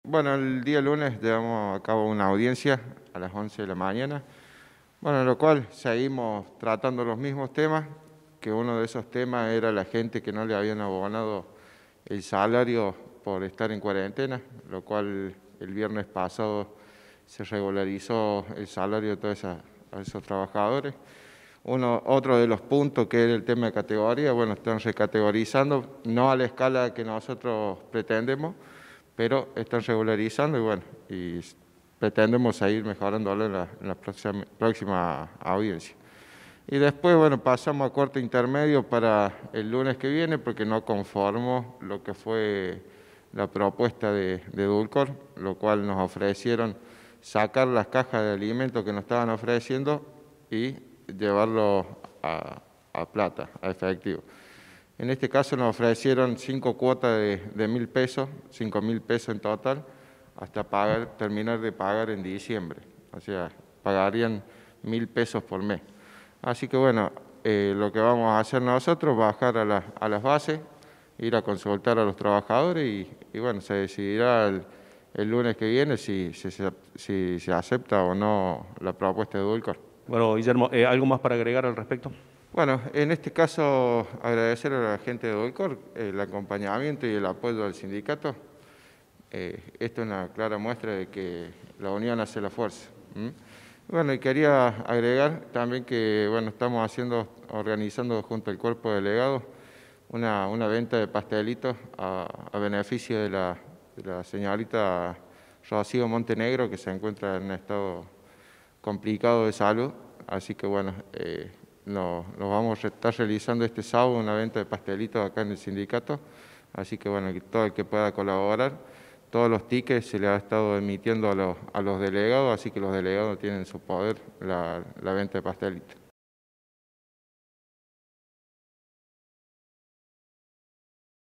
Bueno, el día lunes llevamos a cabo una audiencia a las 11 de la mañana, bueno, en lo cual seguimos tratando los mismos temas, que uno de esos temas era la gente que no le habían abonado el salario por estar en cuarentena, lo cual el viernes pasado se regularizó el salario de todos esos trabajadores. Otro de los puntos que era el tema de categoría, bueno, están recategorizando, no a la escala que nosotros pretendemos, pero están regularizando y bueno, y pretendemos seguir mejorándolo en la próxima audiencia. Y después, bueno, pasamos a corte intermedio para el lunes que viene, porque no conformó lo que fue la propuesta de Dulcor, lo cual nos ofrecieron sacar las cajas de alimentos que nos estaban ofreciendo y llevarlo a plata, a efectivo. En este caso nos ofrecieron 5 cuotas de 1.000 pesos, 5.000 pesos en total, hasta terminar de pagar en diciembre. O sea, pagarían 1.000 pesos por mes. Así que bueno, lo que vamos a hacer nosotros, bajar a las bases, ir a consultar a los trabajadores y bueno, se decidirá el lunes que viene si se acepta o no la propuesta de Dulcor. Bueno, Guillermo, ¿algo más para agregar al respecto? Bueno, en este caso agradecer a la gente de Dulcor el acompañamiento y el apoyo al sindicato. Esto es una clara muestra de que la unión hace la fuerza. Bueno, y quería agregar también que bueno, estamos organizando junto al cuerpo de delegados una venta de pastelitos a beneficio de la señorita Rocío Montenegro, que se encuentra en un estado complicado de salud. Así que bueno, nos vamos a estar realizando este sábado una venta de pastelitos acá en el sindicato, así que bueno, todo el que pueda colaborar, todos los tickets se le ha estado emitiendo a los delegados, así que los delegados tienen en su poder la venta de pastelitos.